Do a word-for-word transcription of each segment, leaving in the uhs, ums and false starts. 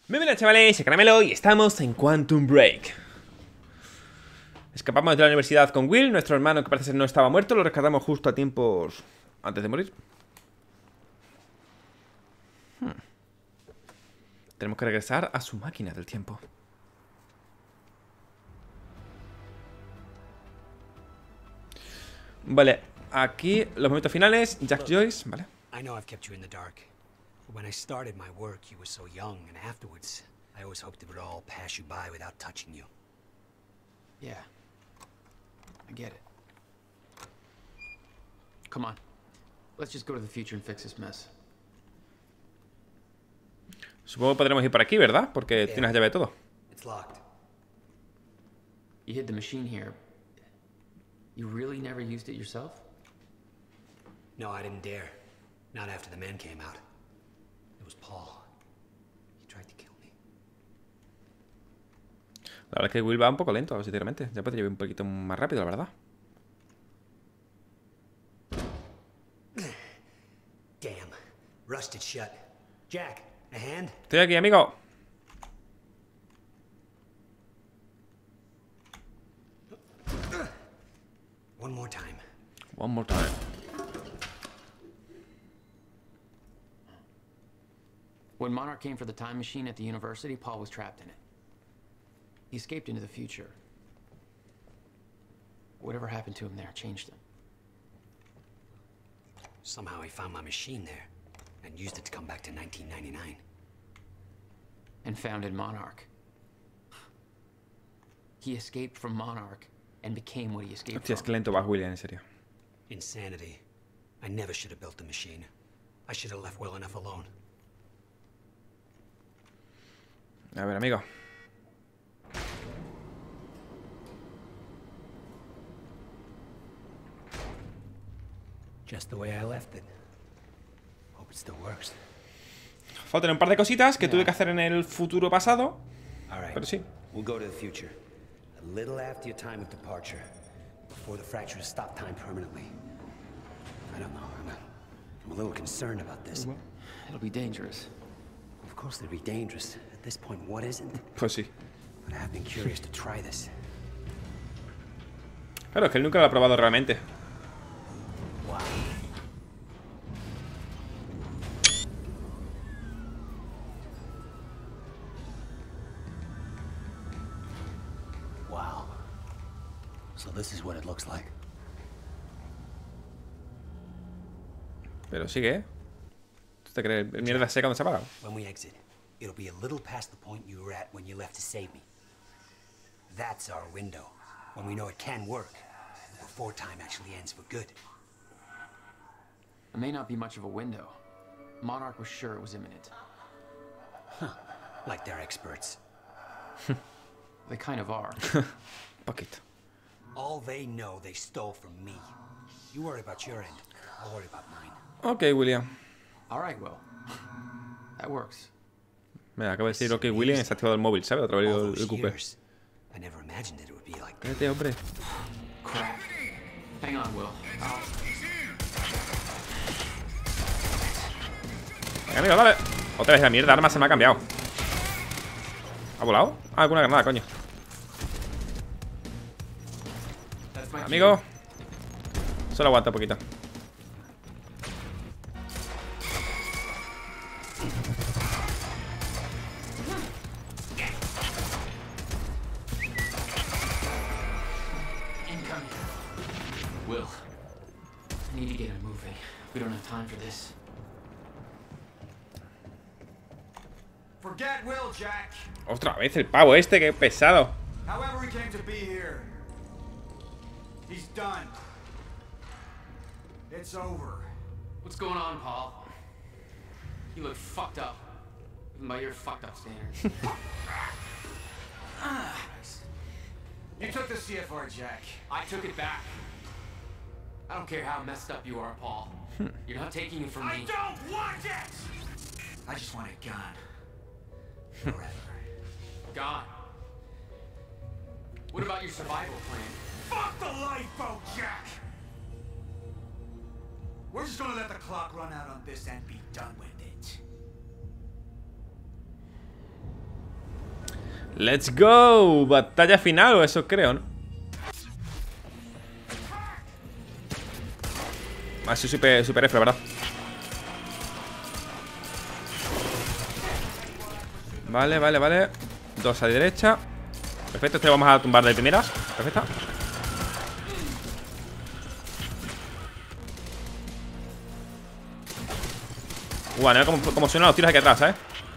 Muy buenas, chavales, soy Caramelo y estamos en Quantum Break. Escapamos de la universidad con Will, nuestro hermano que parece ser no estaba muerto. Lo rescatamos justo a tiempos antes de morir. hmm. Tenemos que regresar a su máquina del tiempo. Vale, aquí los momentos finales. Jack Joyce, vale. I know I've kept you in the dark. When I started my work, you were so young, and afterwards, I always hoped it would all pass you by without touching you. Yeah. I get it. Come on. Let's just go to the future and fix this mess. Supongo que podremos ir por aquí, ¿verdad? Porque tienes la llave de todo. It's locked. You hid the machine here. You really never used it yourself? No, I didn't dare. Not after the man came out. It was Paul. He tried to kill me. La verdad es que Will va un poco lento, sinceramente. Ya podría ir un poquito más rápido, la verdad. Damn. Rusted shut. Jack, a hand? Estoy aquí, amigo. One more time. One more time. When Monarch came for the time machine at the university, Paul was trapped in it. He escaped into the future. Whatever happened to him there changed him. Somehow he found my machine there and used it to come back to nineteen ninety-nine. And founded Monarch. He escaped from Monarch and became what he escaped Hostia, es que from. lento va William, en serio. Insanity. I never should have built the machine. I should have left well enough alone. A ver, amigo. Just the way I left it. Hope it still works. Faltan un par de cositas que tuve que hacer en el futuro pasado. All right. Pero sí. We'll go to the future. A little after your time of departure. Before the fracture has stopped time permanently. I don't know. I'm a, I'm a little concerned about this. It'll be dangerous. Of course it'd be dangerous. At this point, what isn't? Pues sí. But I have been curious to try this. Claro, es que él nunca lo ha probado realmente. Wow. Wow. So this is what it looks like. Pero sigue, ¿eh? ¿Tú te crees? El mierda seca donde se ha parado. When we exit, it'll be a little past the point you were at when you left to save me. That's our window, when we know it can work, before time actually ends for good. It may not be much of a window. Monarch was sure it was imminent. Huh. Like they're experts. They kind of are. Poquito. All they know they stole from me. You worry about your end, I'll worry about mine. Ok, William. All right, well, that works. Mira, acabo de decir ok, William, está activado el móvil, ¿sabes? Otra vez All el, those el Q P. years, I never imagined that it would be like this. Cállate, hombre. Crap. Hang on, Will. I'll... Venga, amigo, dale. Otra vez la mierda, arma se me ha cambiado. ¿Ha volado? Ah, alguna granada, coño. That's my Amigo. Solo aguanta un poquito. Incoming. Will, I need to get him moving. We don't have time for this. Forget Will, Jack. Otra vez el pavo este, qué pesado. However he came to be here, he's done. It's over. What's going on, Paul? You look fucked up. Even by your fucked up standards. You took the C F R, Jack. I took it back. I don't care how messed up you are, Paul. You're not taking it from I me. don't want it! I just want it gone. Forever. Gone. What about your survival plan? Fuck the lifeboat, Jack! We're just gonna let the clock run out on this and be done with it. Let's go. Batalla final o eso creo, ¿no? Ha sido super, super F, la verdad. Vale, vale, vale. Dos a la derecha. Perfecto, este lo vamos a tumbar de primeras. Perfecto. Bueno, como, como suenan los tiros aquí atrás, ¿sabes?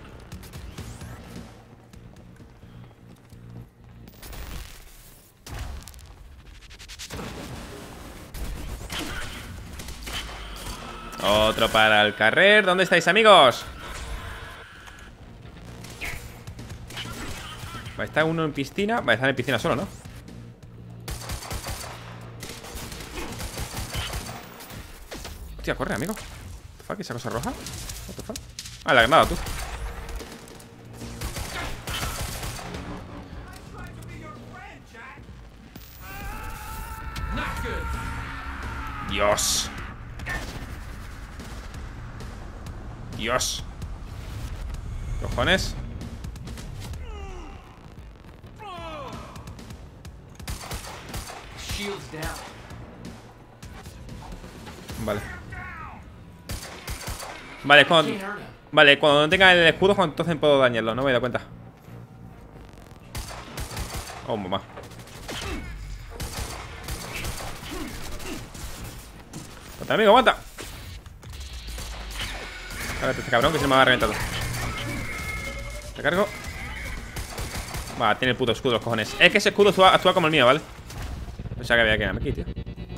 Otro para el carrer. ¿Dónde estáis, amigos? Vale, está uno en piscina. Vale, está en piscina solo, ¿no? Hostia, corre, amigo. What the fuck, esa cosa roja. What the fuck. Ah, la granada, tú. Dios. Dios. Cojones. Vale. Vale, cuando... Vale, cuando no tenga el escudo, entonces puedo dañarlo. No me he dado cuenta. Oh, mamá. Aguanta, amigo, aguanta. Cállate este cabrón que se me va a reventar. Recargo. Va, tiene el puto escudo, los cojones. Es que ese escudo actúa, actúa como el mío, ¿vale? Pensaba que había que quedarme aquí, tío.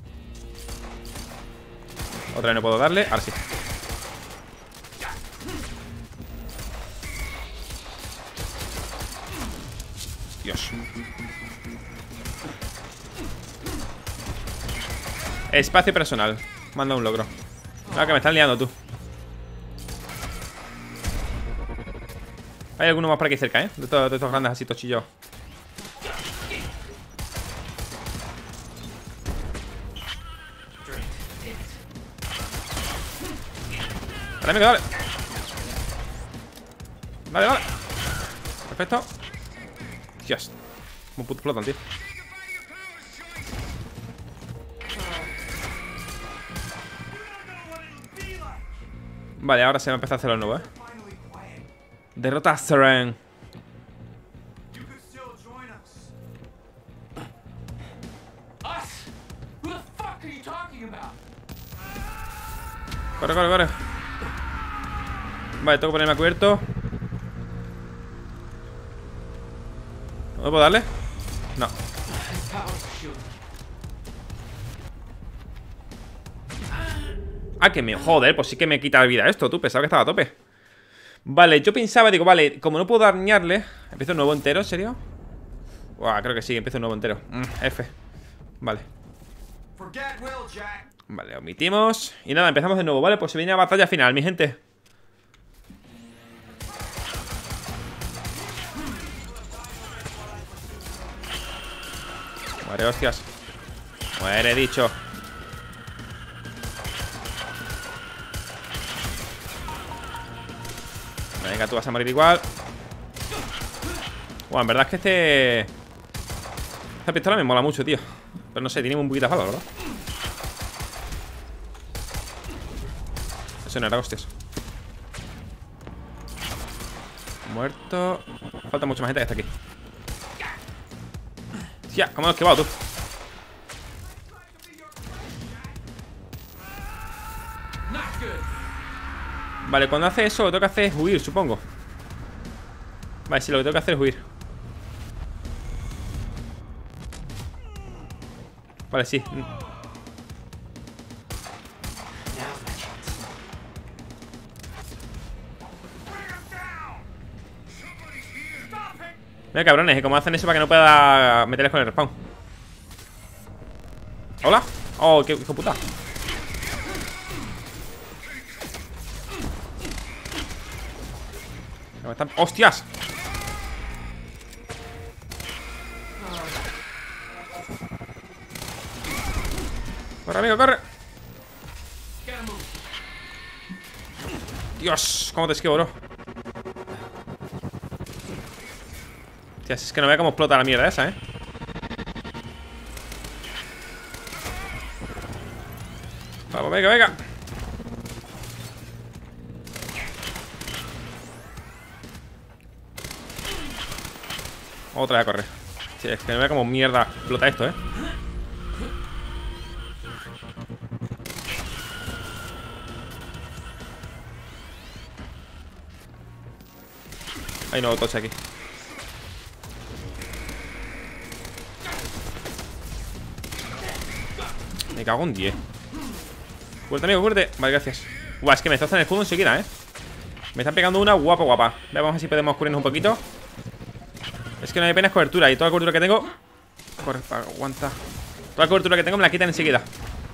Otra vez no puedo darle. Ahora sí. Dios. Espacio personal. Manda un logro. Ah, que me están liando, tú. Hay alguno más por aquí cerca, ¿eh? De, todo, de estos grandes así tochillos. Dale, amigo, dale. Dale, dale. Perfecto. Dios. Como puto flotan, tío. Vale, ahora se va a empezar a hacer lo nuevo, ¿eh? Derrota a Seren. Corre, corre, corre. Vale, tengo que ponerme a cubierto. ¿No puedo darle? No. Ah, que me... Joder, pues sí que me quita vida esto, tú. Pensaba que estaba a tope. Vale, yo pensaba, digo, vale, como no puedo dañarle. ¿Empiezo un nuevo entero, en serio? Buah, creo que sí, empiezo un nuevo entero. mm, F. Vale. Vale, omitimos. Y nada, empezamos de nuevo, ¿vale? Pues se viene la batalla final, mi gente. Muere, hostias. Muere, dicho. Venga, tú vas a morir igual. Bueno, en verdad es que este... Esta pistola me mola mucho, tío. Pero no sé, tiene un poquito de bala, ¿verdad? Eso no era, hostias. Muerto. Falta mucha más gente que está aquí. Tía, ¿cómo has esquivado tú? Vale, cuando hace eso, lo que tengo que hacer es huir, supongo. Vale, sí, lo que tengo que hacer es huir. Vale, sí. Mira, cabrones, ¿eh? ¿Cómo hacen eso para que no pueda meterles con el respawn? ¿Hola? Oh, qué hijo puta. ¡Hostias! Corre, amigo, corre. Dios, cómo te esquivo, bro. Hostia, es que no vea cómo explota la mierda esa, ¿eh? Vamos, venga, venga. Otra vez a correr. Sí, es que no vea cómo mierda explota esto, ¿eh? Hay nuevo toche aquí. Me cago en diez. Fuerte, amigo, fuerte. Vale, gracias. Buah, es que me destrozan el escudo enseguida, ¿eh? Me están pegando una guapa, guapa. Vamos a ver si podemos cubrirnos un poquito. Es que no hay apenas cobertura. Y toda la cobertura que tengo... Corre, aguanta. Toda la cobertura que tengo me la quitan enseguida.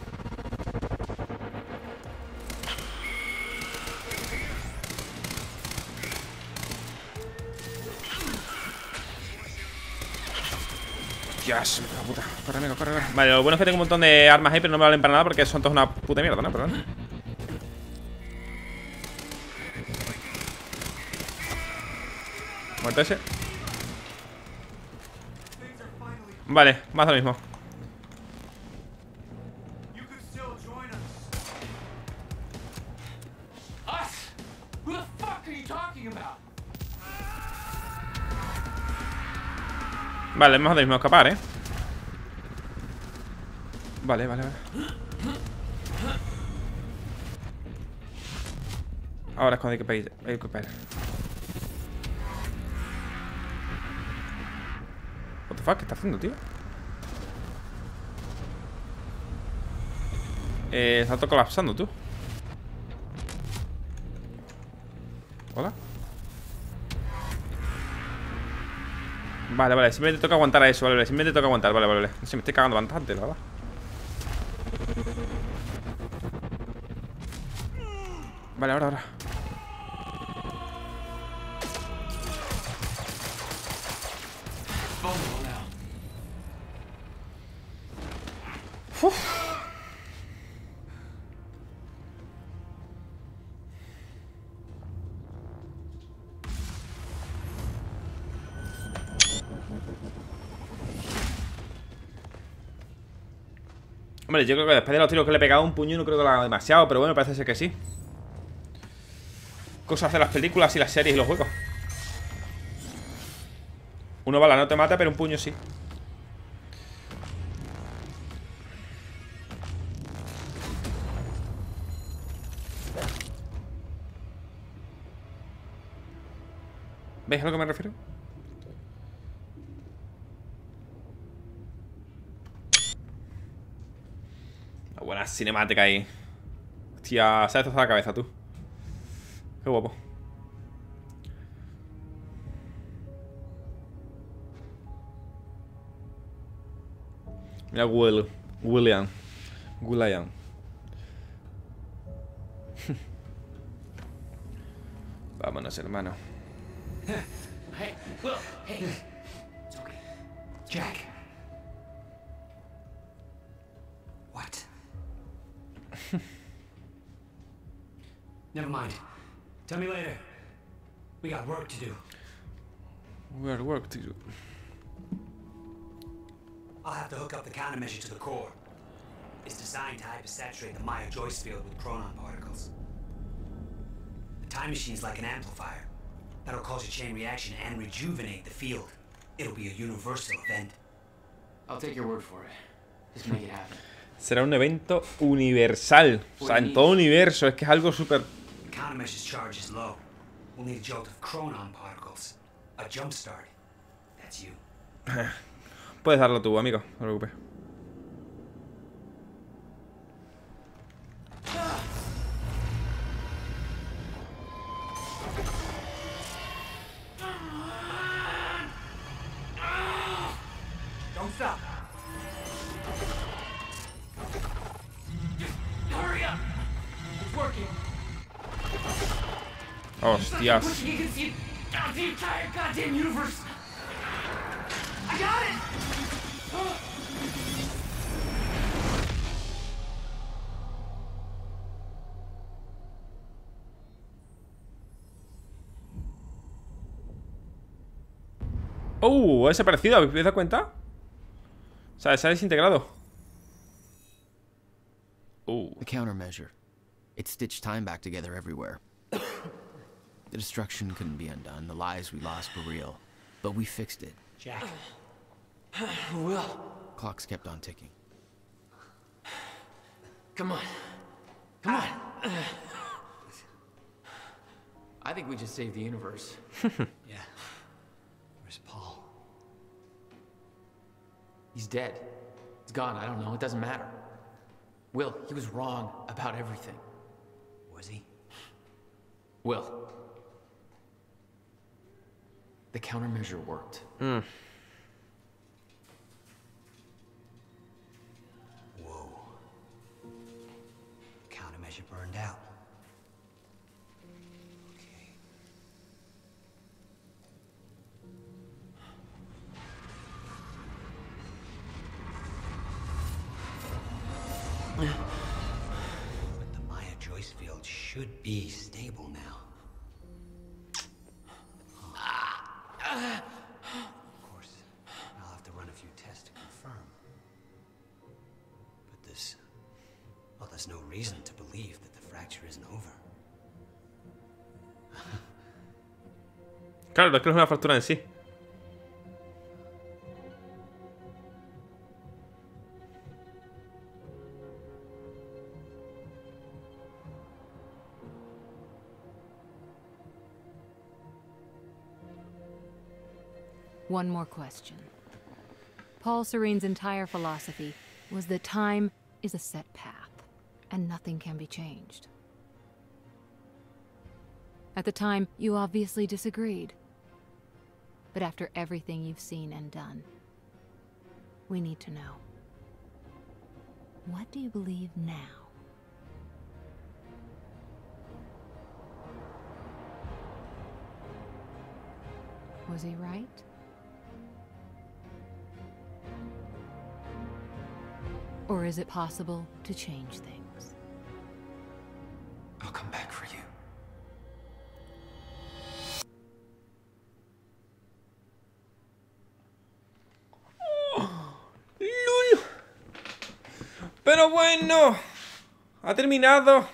Dios, me cago en puta. Corre, amigo, corre, corre. Vale, lo bueno es que tengo un montón de armas ahí, pero no me valen para nada porque son todas una puta mierda, ¿no? Perdón. Muerto ese. Vale, más de lo mismo. Vale, más de lo mismo, escapar, ¿eh? Vale, vale, vale. Ahora es cuando hay que pedir. Hay que pedir. What the fuck, ¿qué está haciendo, tío? Eh, está todo colapsando, tú. Hola. Vale, vale, simplemente toca aguantar a eso, vale, vale, simplemente toca aguantar, vale, vale, vale. Se me estoy cagando bastante, la verdad. Vale, ahora, ahora. Uf. Hombre, yo creo que después de los tiros que le he pegado un puño no creo que lo haga demasiado, pero bueno, parece ser que sí. Cosas de las películas y las series y los juegos. Una bala no te mata, pero un puño sí. ¿Veis a lo que me refiero? Una buena cinemática ahí. Hostia, se ha destrozado la cabeza, tú. Qué guapo. Mira Will, William William. Vámonos, hermano. Hey, Will, hey. It's okay. Jack. What? Never mind. Tell me later. We got work to do. We got work to do. I'll have to hook up the countermeasure to the core. It's designed to hypersaturate the Maya Joyce field with chronon particles. The time machine's like an amplifier. That'll cause a chain reaction and rejuvenate the field. It'll be a universal event. I'll take your word for it. Just make it happen. Será un evento universal. O sea, en todo universo. Es que es algo súper... The countermeasure's charge is low. We'll need a jolt of chronon particles. A jump start. That's you. Puedes darlo tú, amigo. No te preocupes. Don't stop. Hurry up! It's working. Hostias. Pushing against the, uh, the entire goddamn universe. I got it! Oh, ha desaparecido, ¿habéis dado cuenta? O sea, se ha desintegrado. Oh. The countermeasure. It stitched time back together everywhere. The destruction couldn't be undone. The lives we lost were real. But we fixed it. Jack, Will, Clocks kept on ticking. come on. Come on. I think we just saved the universe. yeah. Where's Paul? He's dead. He's gone. I don't know. It doesn't matter. Will, he was wrong about everything. Was he? Will. The countermeasure worked. Mm. Whoa. Countermeasure burned out. Okay. But the Maya Joyce field should be stable now. Of course, I'll have to run a few tests to confirm. But there's... well, there's no reason to believe that the fracture isn't over. Claro, es que no es una fractura en sí. One more question. Paul Serene's entire philosophy was that time is a set path, and nothing can be changed. At the time, you obviously disagreed. But after everything you've seen and done, we need to know. What do you believe now? Was he right? Or is it possible to change things? I'll come back for you. ¡Lul! Pero bueno, ha terminado.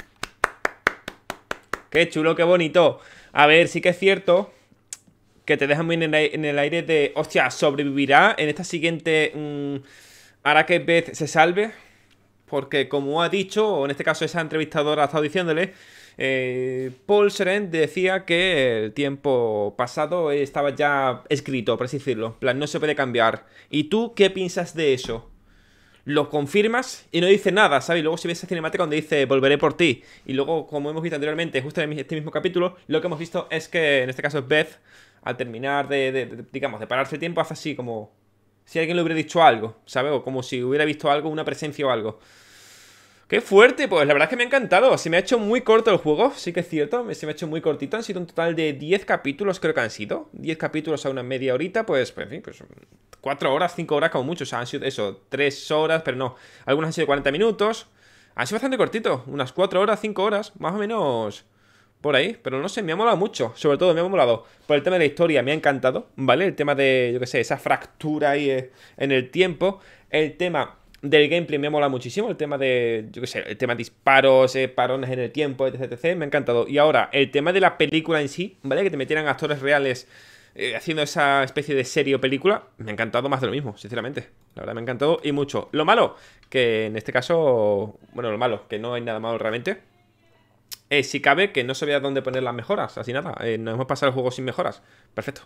Qué chulo, qué bonito. A ver, sí que es cierto que te dejan muy en el, en el aire de... Hostia, ¿sobrevivirá en esta siguiente... Mmm, hará que Beth se salve? Porque como ha dicho, o en este caso esa entrevistadora ha estado diciéndole, eh, Paul Serene decía que el tiempo pasado estaba ya escrito, por así decirlo. En plan, no se puede cambiar. ¿Y tú qué piensas de eso? Lo confirmas y no dice nada, ¿sabes? Y luego si ves esa cinemática donde dice volveré por ti. Y luego, como hemos visto anteriormente, justo en este mismo capítulo, lo que hemos visto es que, en este caso, Beth, al terminar de, de, de digamos, de pararse el tiempo, hace así como... si alguien le hubiera dicho algo, ¿sabes? O como si hubiera visto algo, una presencia o algo. ¡Qué fuerte! Pues la verdad es que me ha encantado. Se me ha hecho muy corto el juego, sí que es cierto. Se me ha hecho muy cortito. Han sido un total de diez capítulos, creo que han sido. diez capítulos a una media horita, pues, pues en fin, pues cuatro horas, cinco horas como mucho. O sea, han sido eso, tres horas, pero no. Algunos han sido cuarenta minutos. Han sido bastante cortitos. Unas cuatro horas, cinco horas, más o menos... por ahí, pero no sé, me ha molado mucho. Sobre todo me ha molado por el tema de la historia, me ha encantado, ¿vale? El tema de, yo qué sé, esa fractura ahí en el tiempo. El tema del gameplay me ha molado muchísimo. El tema de, yo qué sé, el tema de disparos, eh, parones en el tiempo, etc, etcétera. Me ha encantado. Y ahora, el tema de la película en sí, ¿vale? Que te metieran actores reales eh, haciendo esa especie de serie o película. Me ha encantado más de lo mismo, sinceramente. La verdad me ha encantado y mucho. Lo malo, que en este caso, bueno, lo malo, que no hay nada malo realmente. Eh, si cabe, que no sabía dónde poner las mejoras. Así nada, eh, nos hemos pasado el juego sin mejoras. Perfecto.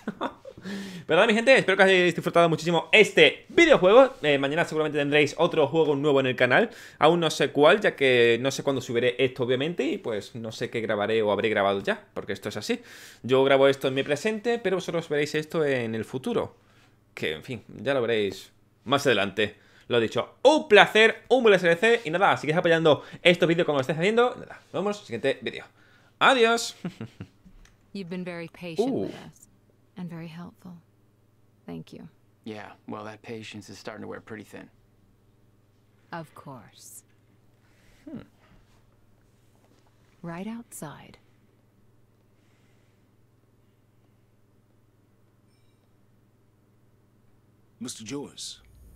Pero nada, mi gente, espero que hayáis disfrutado muchísimo este videojuego. eh, Mañana seguramente tendréis otro juego nuevo en el canal. Aún no sé cuál, ya que no sé cuándo subiré esto, obviamente. Y pues no sé qué grabaré o habré grabado ya, porque esto es así. Yo grabo esto en mi presente, pero vosotros veréis esto en el futuro. Que, en fin, ya lo veréis más adelante. Lo dicho, un placer, un buen S L C. Y nada, si queréis apoyando estos vídeos como lo estáis haciendo, nada, nos vemos en el siguiente vídeo. Adiós. You've been very patient Ooh. with us, and very helpful. Thank you. Yeah, well, that patience is starting to wear pretty thin. Of course. Hmm. Right outside. Mister Joyce.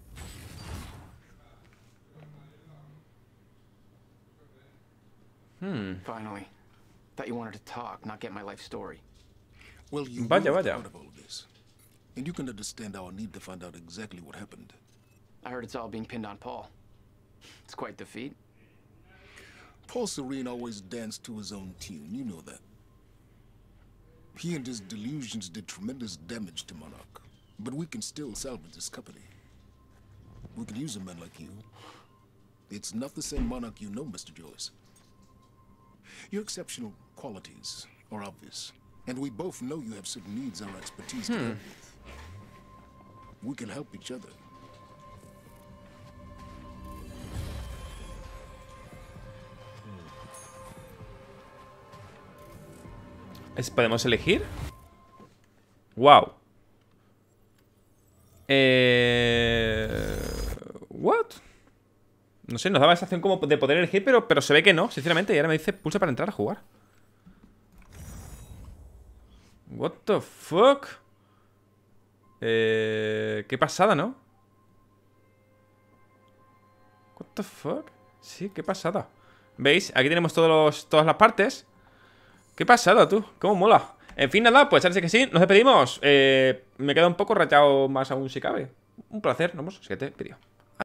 Hmm. Finally. Thought you wanted to talk, not get my life story. Well, you Vaya, were vaya. part of all this. And you can understand our need to find out exactly what happened. I heard it's all being pinned on Paul. It's quite the feat. Paul Serene always danced to his own tune, you know that. He and his delusions did tremendous damage to Monarch. But we can still salvage this company. We could use a man like you. It's not the same Monarch you know, Mister Joyce. Your exceptional qualities are obvious. And we both know you have certain needs our expertise can help with. We can help each other. ¿Es- ¿Podemos elegir? Wow. Eh... What? No sé, nos daba esa acción como de poder elegir, pero, pero se ve que no, sinceramente. Y ahora me dice pulsa para entrar a jugar. What the fuck? Eh... Qué pasada, ¿no? What the fuck? Sí, qué pasada. ¿Veis? Aquí tenemos todos los, todas las partes. Qué pasada, tú. Cómo mola. En fin, nada, pues parece que sí. Nos despedimos. Eh, me queda un poco rayado más aún si cabe. Un placer. Nos vemos. Siguiente vídeo.